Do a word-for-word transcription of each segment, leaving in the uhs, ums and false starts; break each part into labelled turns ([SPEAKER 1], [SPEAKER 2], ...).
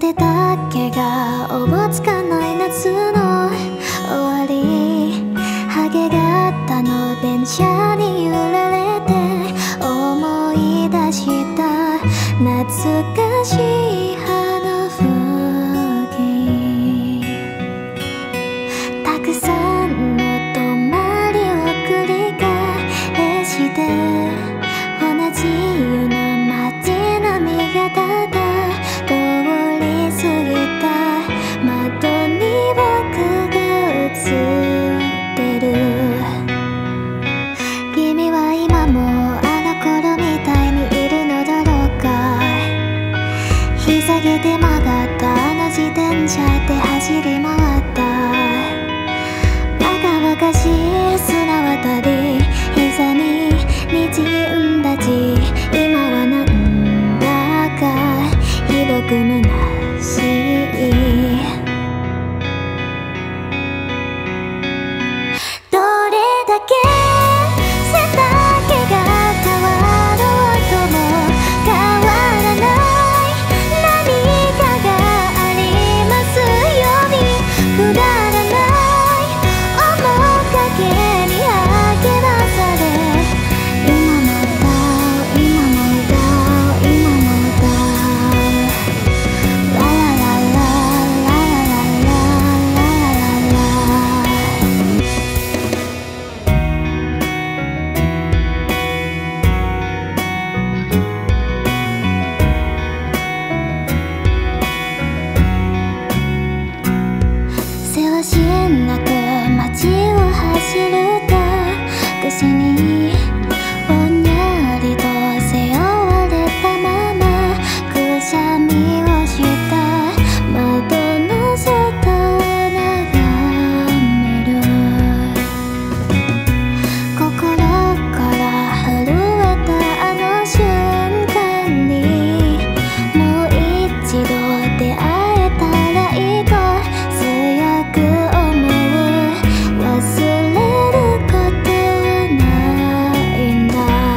[SPEAKER 1] 手だけがおぼつかない夏の終わり、ハゲ型の電車に揺られて思い出した懐かしい葉の風景。たくさんの泊まりを繰り返して同じような街並みがただ通り過ぎた窓に僕が映ってる。君は今もあの頃みたいにいるのだろうか。膝下で曲がったあの自転車で走り回ったバカバカしい砂渡り、膝に滲んだ血、今はなんだかひどく虚しい。どれだけ背丈が変わろうとも変わらない何かがありますように、くだらない面影に励まされ、今も歌う今も歌う今も歌う、ララララララララララララ。せわしなく街を走るタクシーにぼんやりと背負われたままくしゃみをした窓の外を眺める。心から震えたあの瞬間にもう一度出会えたらいいと強く思う。忘れることはないんだ。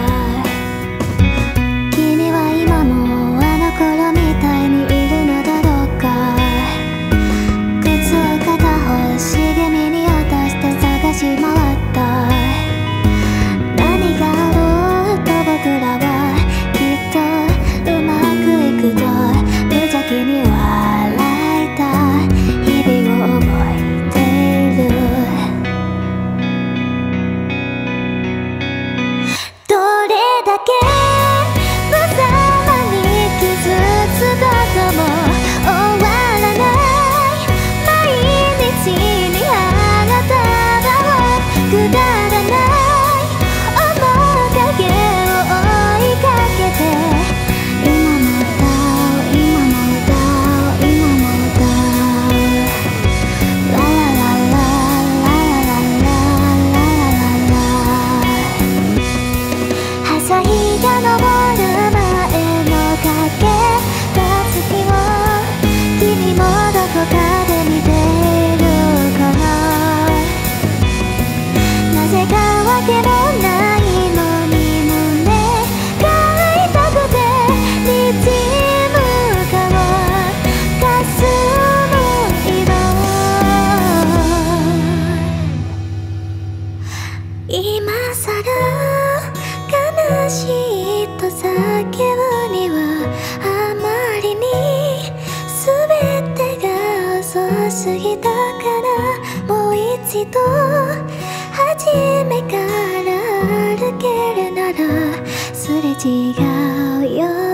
[SPEAKER 1] 君は今もあの頃みたいにいるのだろうか。靴を片方茂みに落として探し回った。何があろうと僕らはきっとうまくいくと無邪気に笑えた日々を覚えている。どれだけ無様に傷つくことも終わらない毎日に花束をくだらない面影を追いかけて、今も歌う今も歌う今も歌う、ラララララララララララ。朝日が昇る前のかけた月を君もどこかで見ているかな。なぜかわけもないのに胸が痛くて滲む顔かすむ色、今さら悲しいと叫ぶにはあまりに全てが遅すぎたから、もう一度初めから歩けるならすれ違うよ